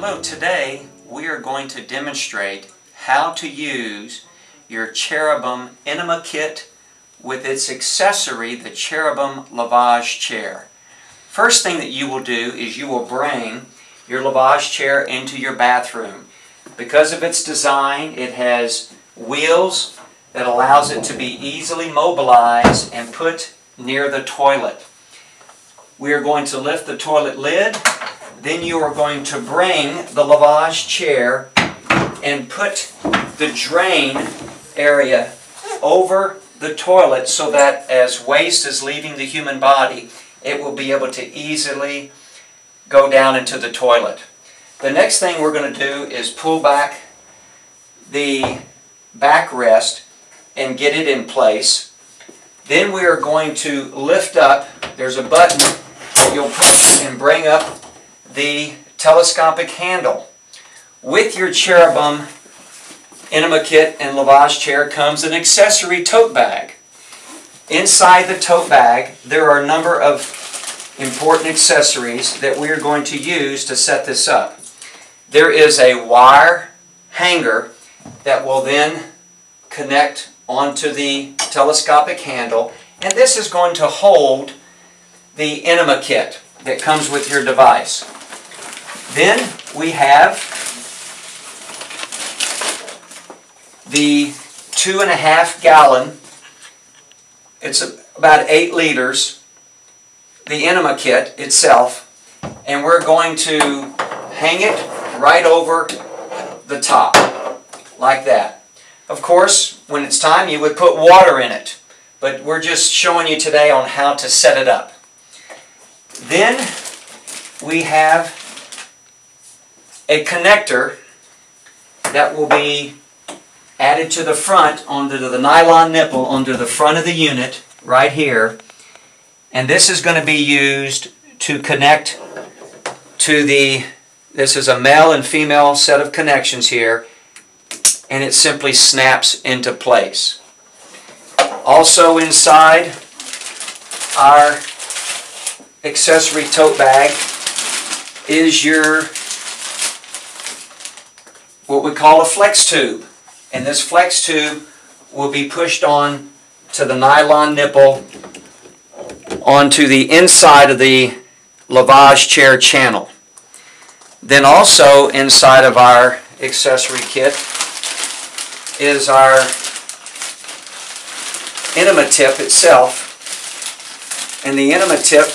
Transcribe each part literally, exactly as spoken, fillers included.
Hello, today we are going to demonstrate how to use your Cherubum Enema kit with its accessory, the Cherubum Lavage chair. First thing that you will do is you will bring your Lavage chair into your bathroom. Because of its design, it has wheels that allows it to be easily mobilized and put near the toilet. We are going to lift the toilet lid. Then you are going to bring the Lavage chair and put the drain area over the toilet so that as waste is leaving the human body, it will be able to easily go down into the toilet. The next thing we're going to do is pull back the backrest and get it in place. Then we are going to lift up, there's a button that you'll push and bring up the telescopic handle. With your Cherubum Enema kit and Lavage chair comes an accessory tote bag. Inside the tote bag there are a number of important accessories that we are going to use to set this up. There is a wire hanger that will then connect onto the telescopic handle, and this is going to hold the Enema kit that comes with your device. Then we have the two and a half gallon, it's about eight liters, the Enema kit itself, and we're going to hang it right over the top, like that. Of course, when it's time you would put water in it, but we're just showing you today on how to set it up. Then we have a connector that will be added to the front onto the nylon nipple onto the front of the unit right here, and this is going to be used to connect to the, this is a male and female set of connections here, and it simply snaps into place. Also inside our accessory tote bag is your what we call a flex tube, and this flex tube will be pushed on to the nylon nipple onto the inside of the Lavage chair channel. Then also inside of our accessory kit is our Enema tip itself, and the Enema tip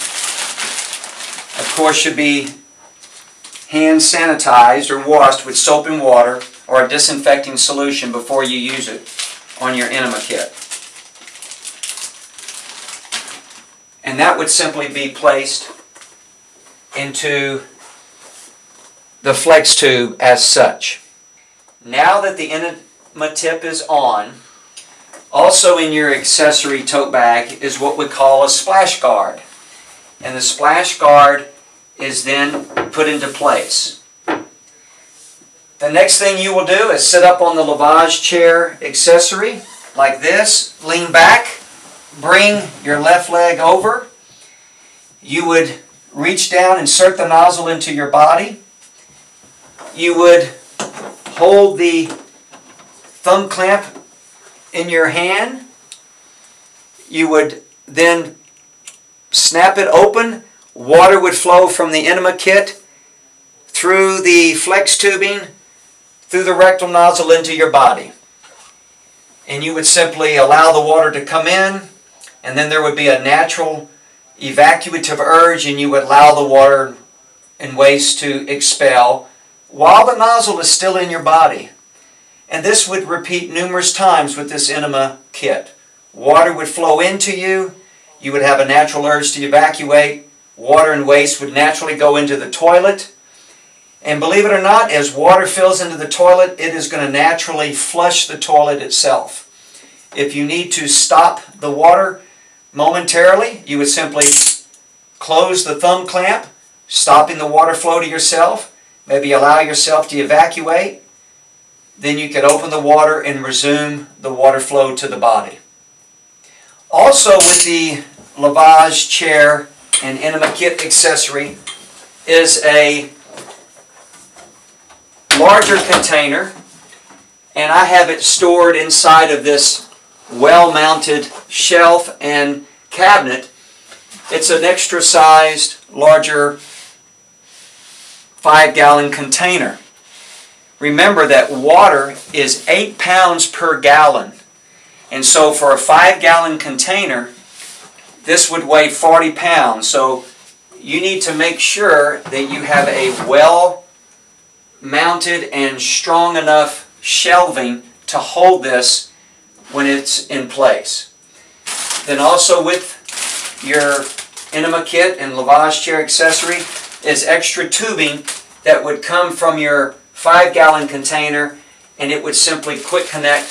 of course should be hand sanitized or washed with soap and water or a disinfecting solution before you use it on your Enema kit. And that would simply be placed into the flex tube as such. Now that the Enema tip is on, also in your accessory tote bag is what we call a splash guard. And the splash guard is then put into place. The next thing you will do is sit up on the Lavage chair accessory like this, lean back, bring your left leg over. You would reach down, insert the nozzle into your body. You would hold the thumb clamp in your hand. You would then snap it open. Water would flow from the Enema kit through the flex tubing, through the rectal nozzle into your body. And you would simply allow the water to come in, and then there would be a natural evacuative urge, and you would allow the water and waste to expel while the nozzle is still in your body. And this would repeat numerous times with this Enema kit. Water would flow into you, you would have a natural urge to evacuate, water and waste would naturally go into the toilet. And believe it or not, as water fills into the toilet, it is going to naturally flush the toilet itself. If you need to stop the water momentarily, you would simply close the thumb clamp, stopping the water flow to yourself, maybe allow yourself to evacuate. Then you could open the water and resume the water flow to the body. Also with the Lavage chair and Enema kit accessory is a larger container, and I have it stored inside of this well-mounted shelf and cabinet. It's an extra sized, larger five gallon container. Remember that water is eight pounds per gallon. And so for a five gallon container, this would weigh forty pounds. So you need to make sure that you have a well-mounted and strong enough shelving to hold this when it's in place. Then also with your Enema kit and Lavage chair accessory is extra tubing that would come from your five gallon container, and it would simply quick connect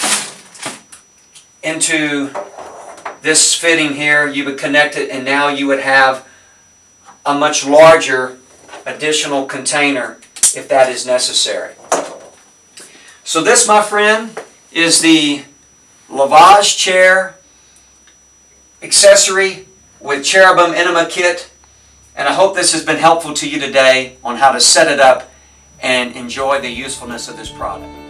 into this fitting here. You would connect it, and now you would have a much larger additional container if that is necessary. So this, my friend, is the Lavage chair accessory with Cherubum Enema kit, and I hope this has been helpful to you today on how to set it up and enjoy the usefulness of this product.